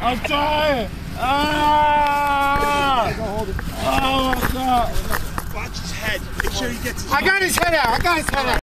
I'm trying! Ah! Oh my God! Watch his head. Make sure he gets his I got his head out. I got his head out.